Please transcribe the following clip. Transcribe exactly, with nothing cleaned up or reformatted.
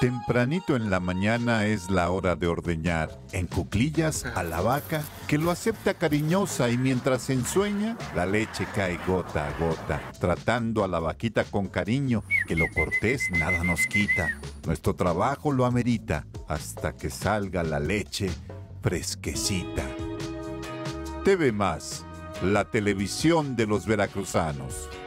Tempranito en la mañana es la hora de ordeñar, en cuclillas a la vaca, que lo acepta cariñosa y mientras ensueña, la leche cae gota a gota, tratando a la vaquita con cariño, que lo cortés nada nos quita. Nuestro trabajo lo amerita, hasta que salga la leche fresquecita. T V Más, la televisión de los veracruzanos.